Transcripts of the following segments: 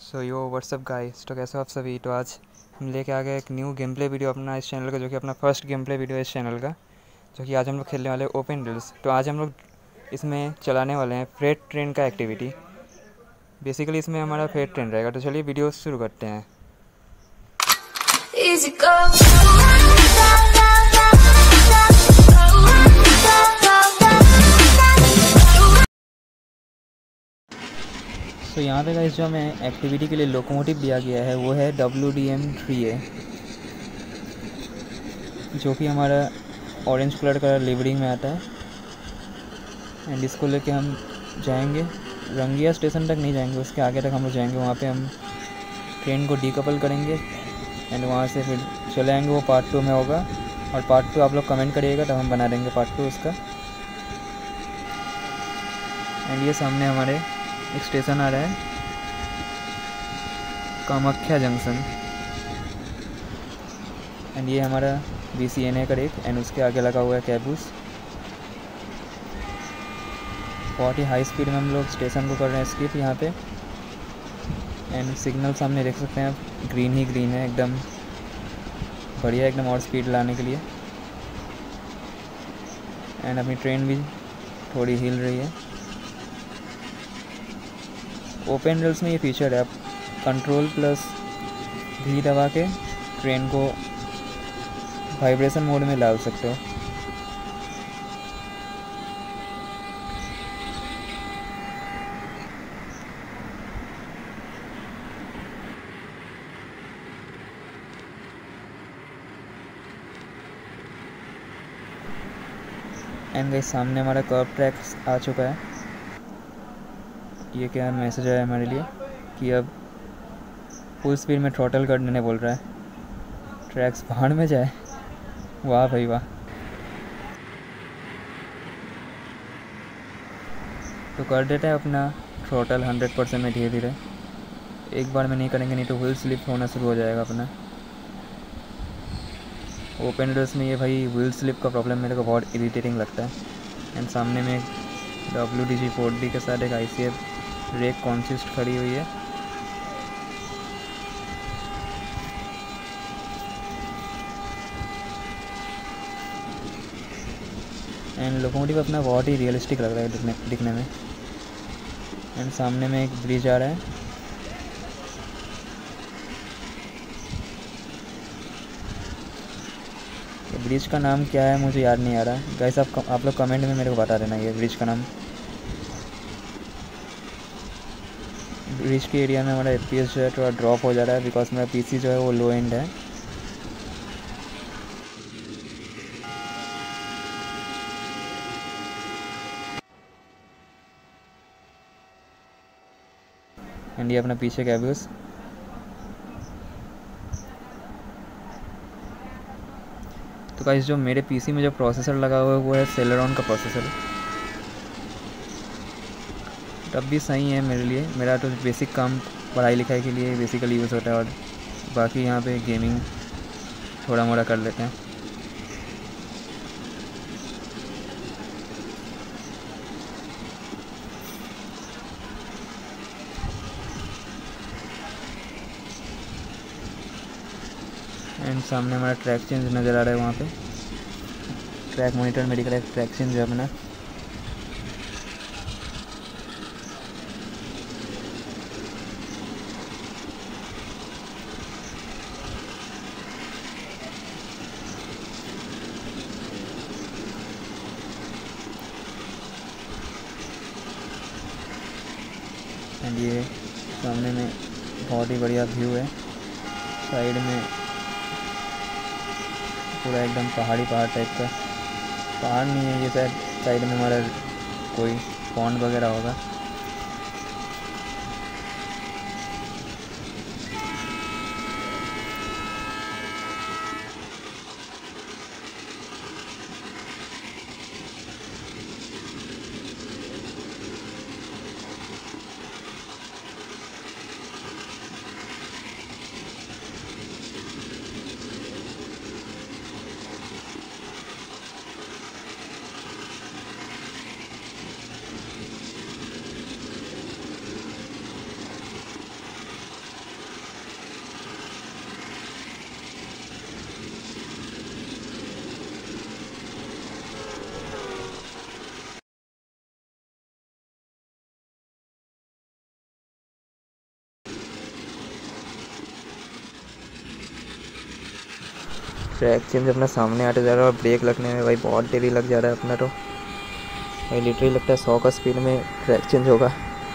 सो यो WhatsApp guys, तो कैसे हो आप सभी। तो आज हम लेके आ गए एक न्यू गेम प्ले वीडियो अपना इस चैनल का, जो कि अपना फर्स्ट गेम प्ले वीडियो है इस चैनल का, जो कि आज हम लोग खेलने वाले ओपन ड्रिल्स। तो आज हम लोग इसमें चलाने वाले हैं फ्रेट ट्रेन का एक्टिविटी। बेसिकली इसमें हमारा फ्रेट ट्रेन रहेगा। तो चलिए वीडियो शुरू करते हैं। Easy go. तो यहाँ पे गाइस जो हमें एक्टिविटी के लिए लोकोमोटिव दिया गया है वो है WDM-3A, जो कि हमारा ऑरेंज कलर का लिवरिंग में आता है। एंड इसको लेके हम जाएंगे रंगिया स्टेशन तक, नहीं जाएंगे, उसके आगे तक हम लोग जाएंगे। वहाँ पे हम ट्रेन को डीकपल करेंगे एंड वहाँ से फिर चले आएंगे। वो पार्ट 2 में होगा, और पार्ट 2 आप लोग कमेंट करिएगा तब हम बना देंगे पार्ट 2 उसका। एंड ये सामने हमारे एक स्टेशन आ रहा है, कामाख्या जंक्शन। एंड ये हमारा BCNA का एक, एंड उसके आगे लगा हुआ है कैबूस। बहुत ही हाई स्पीड में हम लोग स्टेशन को कर रहे हैं स्किप यहाँ पे। एंड सिग्नल सामने देख सकते हैं आप, ग्रीन ही ग्रीन है, एकदम बढ़िया, एकदम और स्पीड लाने के लिए। एंड अपनी ट्रेन भी थोड़ी हिल रही है। ओपन रेल्स में ये फीचर है, आप कंट्रोल प्लस भी दबा के ट्रेन को वाइब्रेशन मोड में डाल सकते हो। एंड गाइस सामने हमारा कर्व ट्रैक आ चुका है। ये क्या मैसेज आया हमारे लिए कि अब फुल स्पीड में थ्रॉटल कर देने बोल रहा है। ट्रैक्स भाड़ में जाए, वाह भाई वाह। तो कर देते हैं अपना थ्रॉटल 100% में धीरे धीरे। एक बार में नहीं करेंगे, नहीं तो व्हील स्लिप होना शुरू हो जाएगा अपना। ओपन रेस में ये भाई व्हील स्लिप का प्रॉब्लम मेरे को बहुत इरिटेटिंग लगता है। एंड सामने में WDG-4D के साथ एक ICF रेक कॉन्सिस्ट खड़ी हुई है। एंड लोकोमोटिव अपना बहुत ही रियलिस्टिक लग रहा है दिखने में। एंड सामने में एक ब्रिज आ रहा है। ब्रिज का नाम क्या है मुझे याद नहीं आ रहा गाइस, आप लोग कमेंट में मेरे को बता देना ये ब्रिज का नाम। ब्रिज के एरिया में हमारा FPS जो है थोड़ा ड्रॉप हो जा रहा है, बिकॉज मेरा PC जो है वो लो एंड है। एंड ये अपना पीछे कैब्यूस। तो गाइस जो मेरे PC में जो प्रोसेसर लगा हुआ है वो है सेलेरॉन का प्रोसेसर। तब भी सही है मेरे लिए, मेरा तो बेसिक काम पढ़ाई लिखाई के लिए बेसिकली यूज़ होता है, और बाकी यहाँ पे गेमिंग थोड़ा मोड़ा कर लेते हैं। एंड सामने हमारा ट्रैक चेंज नज़र आ रहा है, वहाँ पे ट्रैक मॉनिटर में दिख रहा है ट्रैक चेंज है अपना। एंड ये सामने में बहुत ही बढ़िया व्यू है। साइड में पूरा एकदम पहाड़ टाइप का, पहाड़ नहीं है ये, शायद साइड में हमारा कोई पॉन्ड वगैरह होगा। ट्रैक चेंज अपना सामने आते जा रहा है और ब्रेक लगने में भाई बहुत देरी लग जा रहा है अपना। तो भाई लिटरली लगता है 100 का स्पीड में ट्रैक चेंज होगा।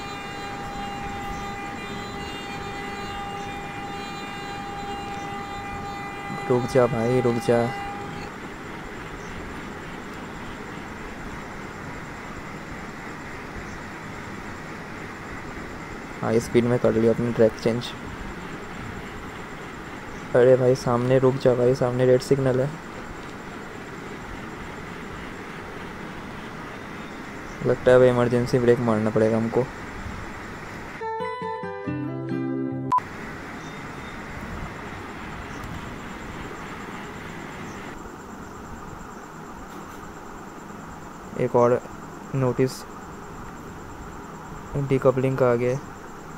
रुक जा भाई रुक जा। हाई स्पीड में कर लिया अपनी ट्रैक चेंज। अरे भाई सामने रुक जा भाई, सामने रेड सिग्नल है। लगता है भाई इमरजेंसी ब्रेक मारना पड़ेगा हमको। एक और नोटिस डीकपलिंग का आ गया है।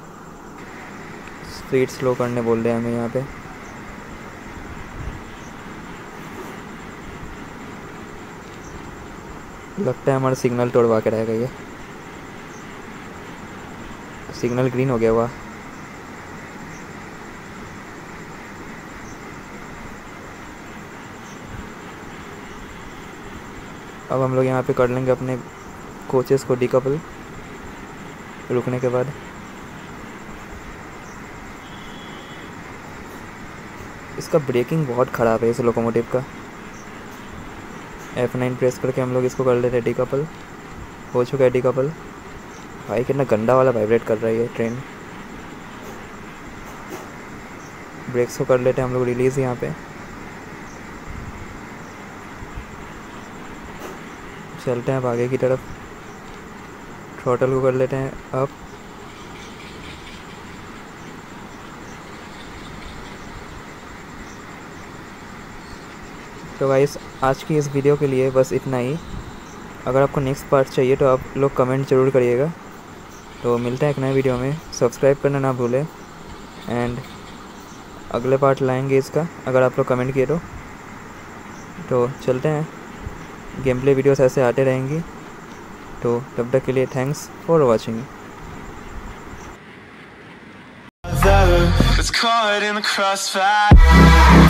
स्पीड स्लो करने बोल रहे हैं हमें यहाँ पे। लगता है हमारा सिग्नल तोड़वा के रहेगा ये। सिग्नल ग्रीन हो गया हुआ। अब हम लोग यहाँ पे कर लेंगे अपने कोचेस को डीकपल रुकने के बाद। इसका ब्रेकिंग बहुत ख़राब है इस लोकोमोटिव का। F9 प्रेस करके हम लोग इसको कर लेते हैं डीकपल। हो चुका है डीकपल। भाई कितना गंदा वाला वाइब्रेट कर रही है ट्रेन। ब्रेक्स को कर लेते हैं हम लोग रिलीज़ यहाँ पे। चलते हैं अब आगे की तरफ। थ्रॉटल को कर लेते हैं अप। तो गाइस आज की इस वीडियो के लिए बस इतना ही। अगर आपको नेक्स्ट पार्ट चाहिए तो आप लोग कमेंट ज़रूर करिएगा। तो मिलते हैं एक नए वीडियो में। सब्सक्राइब करना ना भूलें। एंड अगले पार्ट लाएंगे इसका अगर आप लोग कमेंट किए तो चलते हैं। गेम प्ले वीडियोस ऐसे आते रहेंगी। तो तब तक के लिए thanks for watching. It's caught in the crossfire.